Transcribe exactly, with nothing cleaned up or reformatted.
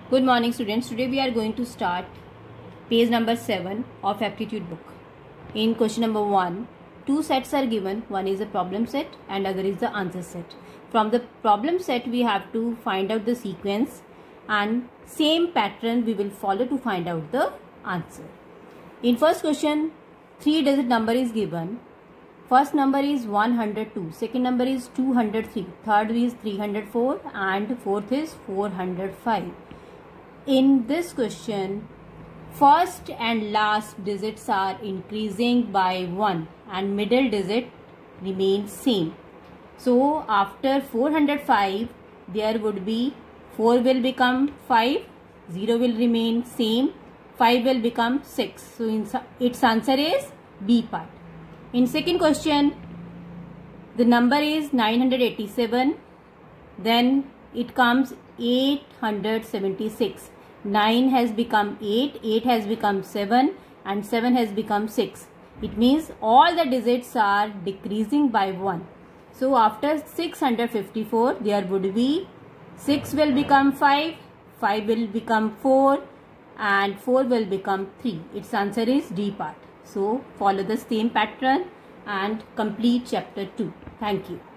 Good morning students. Today we are going to start page number seven of aptitude book. In question number one, two sets are given. One is a problem set and other is the answer set. From the problem set we have to find out the sequence and same pattern we will follow to find out the answer. In first question, three digit number is given. First number is one hundred two, second number is two hundred three, third is three hundred four and fourth is four hundred five. In this question, first and last digits are increasing by one and middle digit remains same. So after four hundred five, there would be four will become five, zero will remain same, five will become six. So in, its answer is B part. In second question, the number is nine hundred eighty-seven, then it comes eight hundred seventy-six. nine has become eight, eight has become seven and seven has become six. It means all the digits are decreasing by one. So after six hundred fifty-four, there would be six will become five, five will become four and four will become three. Its answer is D part. So follow the same pattern and complete chapter two. Thank you.